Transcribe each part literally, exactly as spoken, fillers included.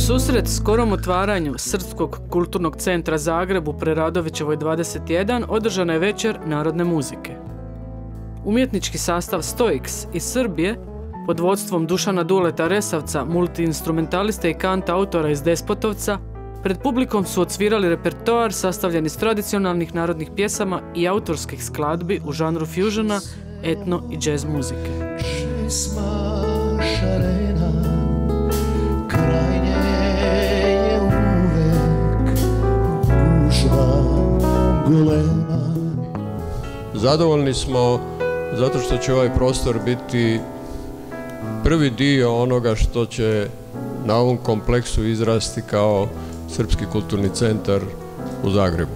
susret skorom otvaranju Srpskog kulturnog centra Zagreb u Preradovićevoj dvadeset jedan održana je večer narodne muzike. Umjetnički sastav Stoiks iz Srbije pod vodstvom Dušana Duleta Resavca, multiinstrumentaliste i kanta autora iz Despotovca, pred publikom su odsvirali repertoar sastavljen iz tradicionalnih narodnih pjesama i autorskih skladbi u žanru fusiona, etno i džez muzike. Zadovoljni smo zato što će ovaj prostor biti prvi dio onoga što će na ovom kompleksu izrasti kao Srpski kulturni centar u Zagrebu.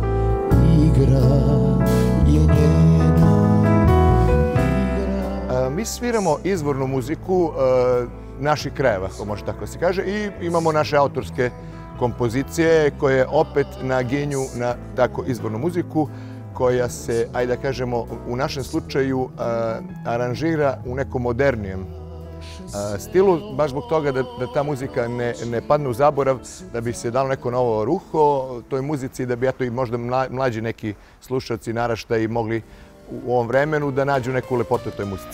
Mi sviramo izvornu muziku naših krajeva, ako može tako se kaže, i imamo naše autorske kompozicije koje opet naginju na tako izvornu muziku koja se, ajde da kažemo, u našem slučaju aranžira u nekom modernijem stilu, baš zbog toga da ta muzika ne padne u zaborav, da bi se dalo neko novo ruho toj muzici, da bi eto i možda mlađi neki slušalci, naraštaji mogli u ovom vremenu da nađu neku lepotu toj muzici.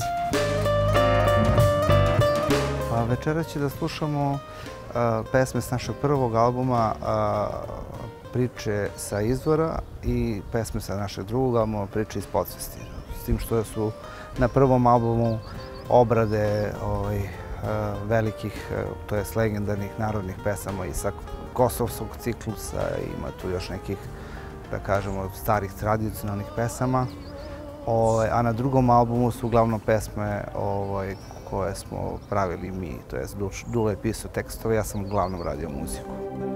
Večera će da slušamo pesme s našeg prvog albuma Priče sa izvora i pesme sa našeg drugog albuma Priče iz podsvesti. S tim što su na prvom albumu obrade velikih, to jest legendarnih narodnih pesama i sa kosovskog ciklusa, ima tu još nekih, da kažemo, starih tradicionalnih pesama. A na drugom albumu su uglavnom pesme koje smo pravili mi, to jest Dule je pisao tekstove, ja sam uglavnom radio muziku.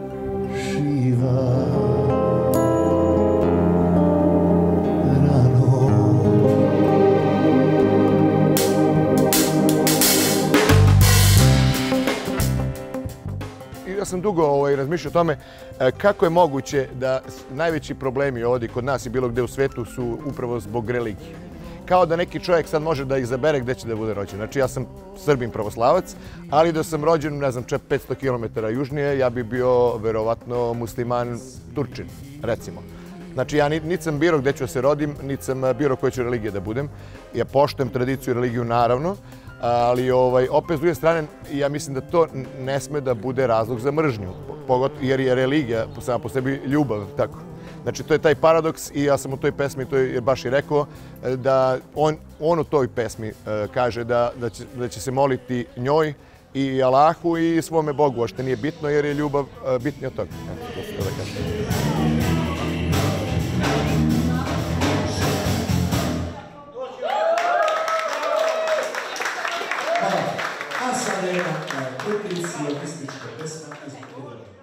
Živa rano. Ja sam dugo razmišljao o tome kako je moguće da najveći problemi ovdje kod nas i bilo gde u svetu su upravo zbog religije. Kao da neki čovjek sad može da izabere gde će da bude rođen. Znači, ja sam Srbin pravoslavac, ali da sam rođen, ne znam, petsto kilometara južnije, ja bi bio verovatno musliman Turčin, recimo. Znači, ja niti sam biro gde ću se rodim, niti sam biro koje ću religije da budem. Ja poštujem tradiciju i religiju, naravno, ali opet s druge strane, ja mislim da to ne sme da bude razlog za mržnju, jer je religija sama po sebi ljubav, tako. Znači, to je taj paradoks i ja sam u toj pesmi to je baš i rekao da on u toj pesmi kaže da će se moliti njoj i Allahu i svome Bogu, a što nije bitno jer je ljubav bitnija od toga. A sad je jedna ulici, logistička pesma iz Budva.